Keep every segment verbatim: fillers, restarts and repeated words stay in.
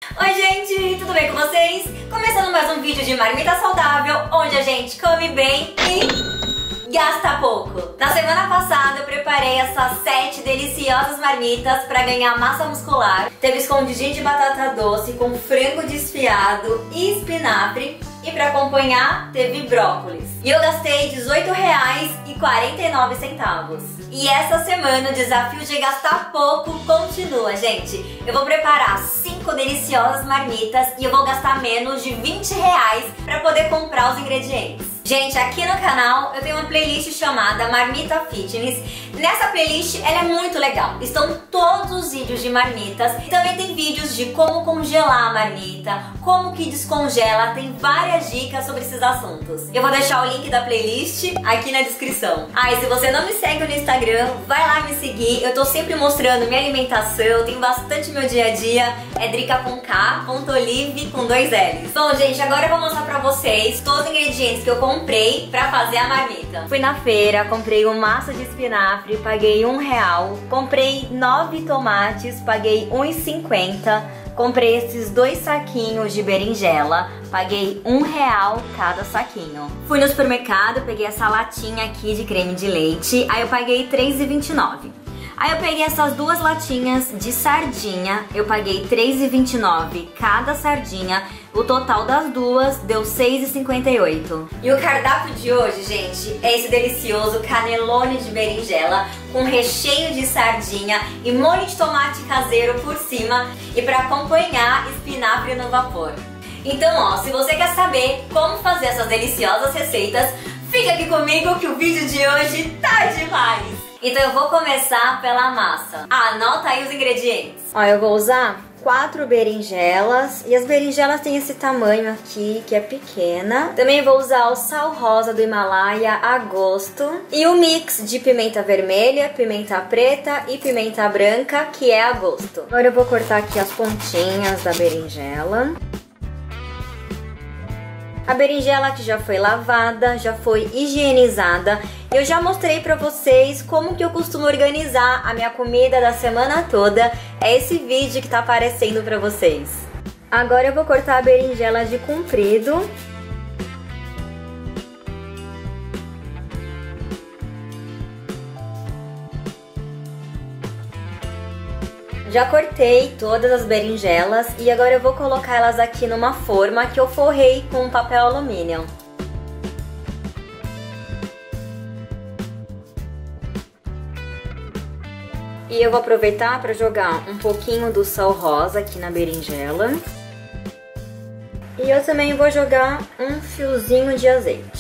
Oi gente, tudo bem com vocês? Começando mais um vídeo de marmita saudável, onde a gente come bem e gasta pouco. Na semana passada eu preparei essas sete deliciosas marmitas para ganhar massa muscular. Teve escondidinho de batata doce com frango desfiado e espinafre. E para acompanhar, teve brócolis. E eu gastei dezoito reais e quarenta e nove centavos. E essa semana o desafio de gastar pouco continua, gente. Eu vou preparar cinco deliciosas marmitas e eu vou gastar menos de vinte reais para poder comprar os ingredientes. Gente, aqui no canal eu tenho uma playlist chamada Marmita Fitness. Nessa playlist ela é muito legal. Estão todos os vídeos de marmitas e também tem vídeos de como congelar a marmita, como que descongela, tem várias dicas sobre esses assuntos. Eu vou deixar o link da playlist aqui na descrição. Ah, e se você não me segue no Instagram, vai lá me seguir. Eu tô sempre mostrando minha alimentação, tem bastante meu dia a dia. É drica com K, ponto olive com dois L's. Bom, gente, agora eu vou mostrar pra vocês todos os ingredientes que eu comprei pra fazer a marmita. Fui na feira, comprei um maço de espinafre, paguei um real. Comprei nove tomates, paguei um e cinquenta. Comprei esses dois saquinhos de berinjela, paguei um real cada saquinho. Fui no supermercado, peguei essa latinha aqui de creme de leite, aí eu paguei três e vinte e nove. Aí eu peguei essas duas latinhas de sardinha, eu paguei três e vinte e nove cada sardinha. O total das duas deu seis e cinquenta e oito. E o cardápio de hoje, gente, é esse delicioso canelone de berinjela com recheio de sardinha e molho de tomate caseiro por cima e para acompanhar espinafre no vapor. Então, ó, se você quer saber como fazer essas deliciosas receitas, fica aqui comigo que o vídeo de hoje tá demais! Então eu vou começar pela massa. Ah, anota aí os ingredientes. Ó, eu vou usar quatro berinjelas e as berinjelas têm esse tamanho aqui, que é pequena. Também vou usar o sal rosa do Himalaia a gosto e o mix de pimenta vermelha, pimenta preta e pimenta branca, que é a gosto. Agora eu vou cortar aqui as pontinhas da berinjela. A berinjela que já foi lavada, já foi higienizada. Eu já mostrei pra vocês como que eu costumo organizar a minha comida da semana toda. É esse vídeo que tá aparecendo pra vocês. Agora eu vou cortar a berinjela de comprido. Já cortei todas as berinjelas e agora eu vou colocar elas aqui numa forma que eu forrei com papel alumínio. E eu vou aproveitar para jogar um pouquinho do sal rosa aqui na berinjela. E eu também vou jogar um fiozinho de azeite.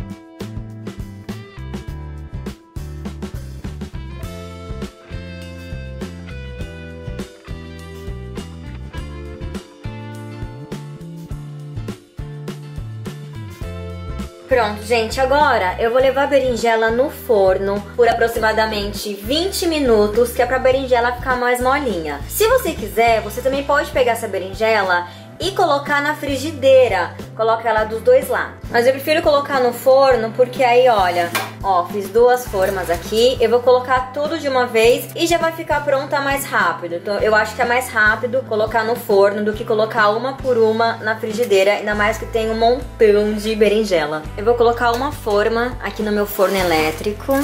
Pronto, gente, agora eu vou levar a berinjela no forno por aproximadamente vinte minutos, que é pra berinjela ficar mais molinha. Se você quiser, você também pode pegar essa berinjela e colocar na frigideira, coloca ela dos dois lados. Mas eu prefiro colocar no forno porque aí, olha, ó, fiz duas formas aqui, eu vou colocar tudo de uma vez e já vai ficar pronta mais rápido. Então eu acho que é mais rápido colocar no forno do que colocar uma por uma na frigideira, ainda mais que tem um montão de berinjela. Eu vou colocar uma forma aqui no meu forno elétrico.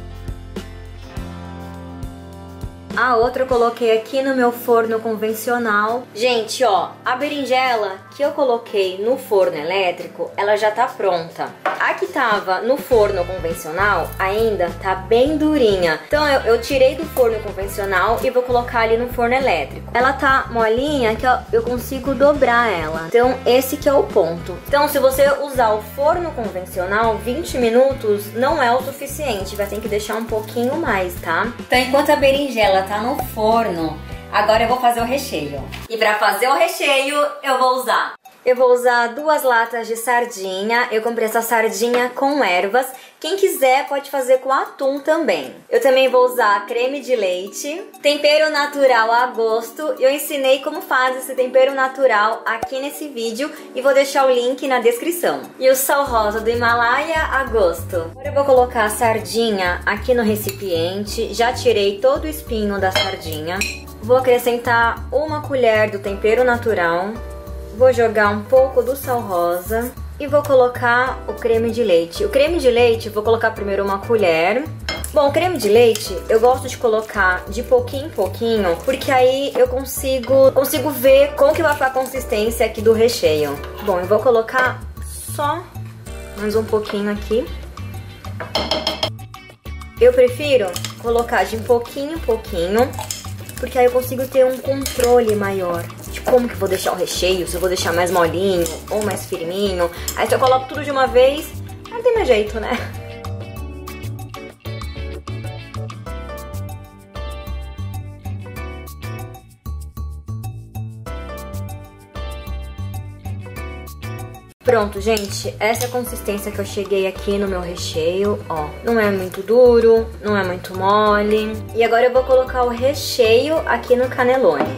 A outra eu coloquei aqui no meu forno convencional. Gente, ó, a berinjela que eu coloquei no forno elétrico, ela já tá pronta. A que tava no forno convencional ainda tá bem durinha. Então eu, eu tirei do forno convencional e vou colocar ali no forno elétrico. Ela tá molinha que eu, eu consigo dobrar ela. Então esse que é o ponto. Então se você usar o forno convencional, vinte minutos não é o suficiente. Vai ter que deixar um pouquinho mais, tá? Então enquanto a berinjela tá no forno, agora eu vou fazer o recheio. E pra fazer o recheio, eu vou usar... Eu vou usar duas latas de sardinha. Eu comprei essa sardinha com ervas. Quem quiser pode fazer com atum também. Eu também vou usar creme de leite, tempero natural a gosto. Eu ensinei como faz esse tempero natural aqui nesse vídeo e vou deixar o link na descrição. E o sal rosa do Himalaia a gosto. Agora eu vou colocar a sardinha aqui no recipiente. Já tirei todo o espinho da sardinha. vou acrescentar uma colher do tempero natural, vou jogar um pouco do sal rosa e vou colocar o creme de leite. O creme de leite, vou colocar primeiro uma colher. Bom, o creme de leite eu gosto de colocar de pouquinho em pouquinho, porque aí eu consigo, consigo ver como que vai ficar a consistência aqui do recheio. Bom, eu vou colocar só mais um pouquinho aqui. Eu prefiro colocar de pouquinho em pouquinho, porque aí eu consigo ter um controle maior de como que eu vou deixar o recheio, se eu vou deixar mais molinho ou mais firminho. Aí se eu coloco tudo de uma vez, não tem mais jeito, né? Pronto, gente, essa é a consistência que eu cheguei aqui no meu recheio, ó. Não é muito duro, não é muito mole. E agora eu vou colocar o recheio aqui no cannelloni.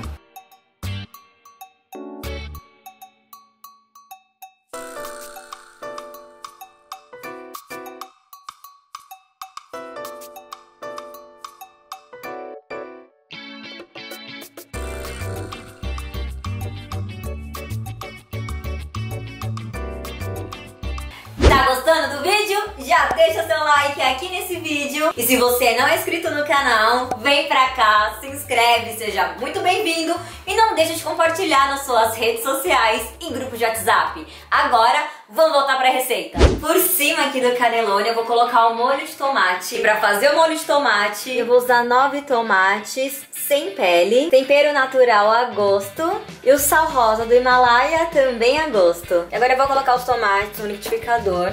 Tá gostando do vídeo? Já deixa seu like aqui nesse vídeo. E se você não é inscrito no canal, vem pra cá, se inscreve, seja muito bem-vindo. E não deixa de compartilhar nas suas redes sociais e grupos de WhatsApp. Agora, vamos voltar pra receita. Por cima aqui do cannelloni eu vou colocar o molho de tomate. E pra fazer o molho de tomate, eu vou usar nove tomates sem pele, tempero natural a gosto e o sal rosa do Himalaia também a gosto. E agora eu vou colocar os tomates no liquidificador.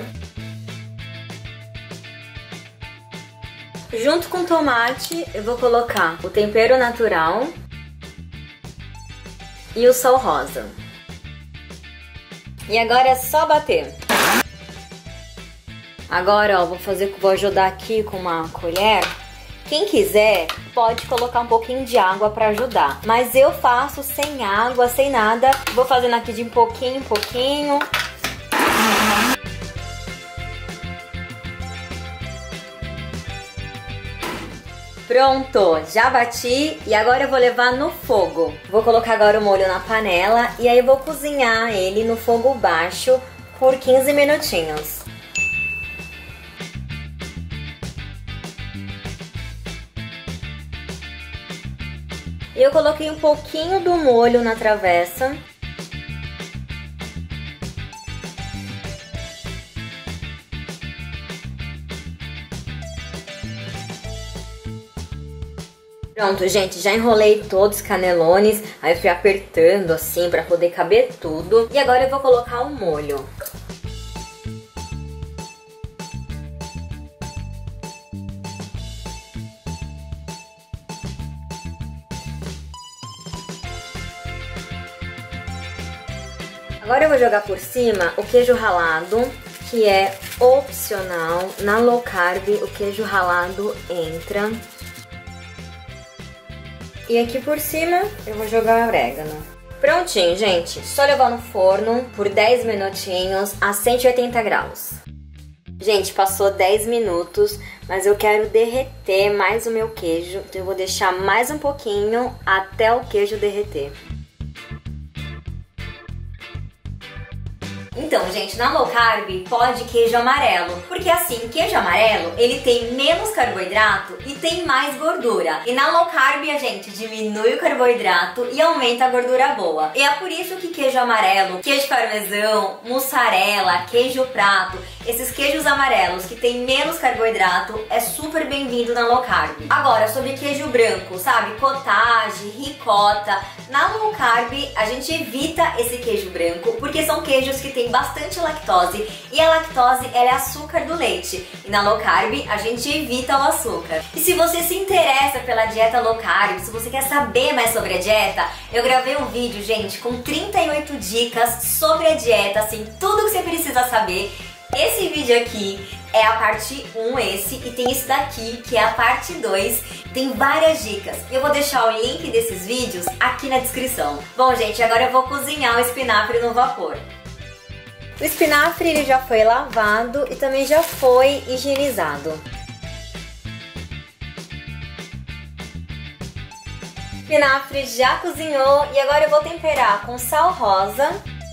Junto com o tomate eu vou colocar o tempero natural e o sal rosa. E agora é só bater. Agora, ó, vou fazer, vou ajudar aqui com uma colher. Quem quiser pode colocar um pouquinho de água para ajudar, mas eu faço sem água, sem nada. Vou fazendo aqui de pouquinho em pouquinho. Pronto, já bati e agora eu vou levar no fogo. Vou colocar agora o molho na panela e aí eu vou cozinhar ele no fogo baixo por quinze minutinhos. Eu coloquei um pouquinho do molho na travessa. Pronto, gente, já enrolei todos os cannelones, aí eu fui apertando assim pra poder caber tudo. E agora eu vou colocar o molho. Agora eu vou jogar por cima o queijo ralado, que é opcional. Na low carb, o queijo ralado entra. E aqui por cima eu vou jogar orégano. Prontinho, gente. Só levar no forno por dez minutinhos a cento e oitenta graus. Gente, passou dez minutos, mas eu quero derreter mais o meu queijo. Então eu vou deixar mais um pouquinho até o queijo derreter. Então, gente, na low carb pode queijo amarelo, porque assim, queijo amarelo, ele tem menos carboidrato e tem mais gordura. E na low carb a gente diminui o carboidrato e aumenta a gordura boa. E é por isso que queijo amarelo, queijo parmesão, mussarela, queijo prato, esses queijos amarelos que tem menos carboidrato é super bem-vindo na low carb. Agora, sobre queijo branco, sabe? Cottage, ricota. Na low carb a gente evita esse queijo branco, porque são queijos que tem bastante lactose e a lactose ela é açúcar do leite e na low carb a gente evita o açúcar. E se você se interessa pela dieta low carb, se você quer saber mais sobre a dieta, eu gravei um vídeo, gente, com trinta e oito dicas sobre a dieta, assim, tudo que você precisa saber. Esse vídeo aqui é a parte um, esse, e tem esse daqui, que é a parte dois. Tem várias dicas. Eu vou deixar o link desses vídeos aqui na descrição. Bom, gente, agora eu vou cozinhar o espinafre no vapor. O espinafre ele já foi lavado e também já foi higienizado. Espinafre já cozinhou e agora eu vou temperar com sal rosa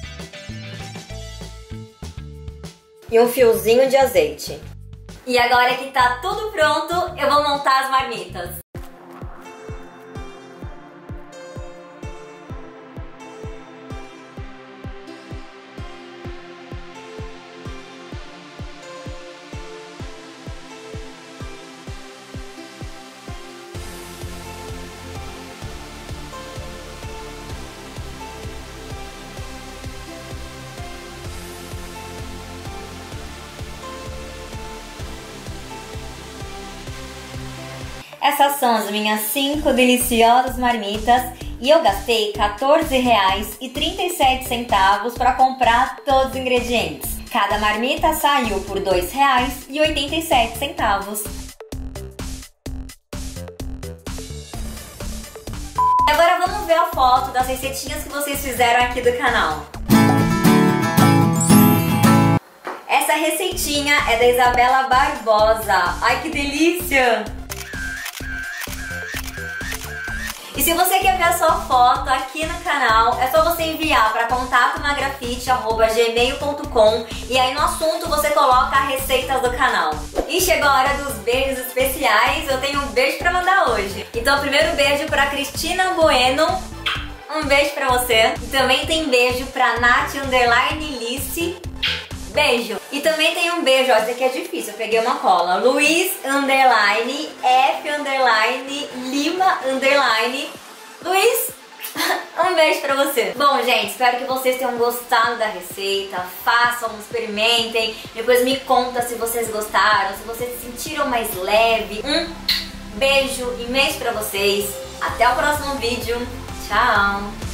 e um fiozinho de azeite. E agora que tá tudo pronto, eu vou montar as marmitas. Essas são as minhas cinco deliciosas marmitas e eu gastei quatorze reais e trinta e sete centavos para comprar todos os ingredientes. Cada marmita saiu por dois reais e oitenta e sete centavos. Agora vamos ver a foto das receitinhas que vocês fizeram aqui do canal. Essa receitinha é da Isabela Barbosa. Ai, que delícia! E se você quer ver a sua foto aqui no canal, é só você enviar para contato magrafite arroba gmail ponto com e aí no assunto você coloca receitas do canal. E chegou a hora dos beijos especiais, eu tenho um beijo para mandar hoje. Então primeiro beijo para Cristina Bueno, um beijo para você. E também tem beijo para Nath Underline Lice. Beijo! E também tem um beijo, ó, esse aqui é difícil, eu peguei uma cola. Luiz Underline F Underline Lima Underline Luiz, um beijo pra você. Bom, gente, espero que vocês tenham gostado da receita. Façam, experimentem. Depois me conta se vocês gostaram, se vocês se sentiram mais leve. Um beijo imenso pra vocês. Até o próximo vídeo. Tchau!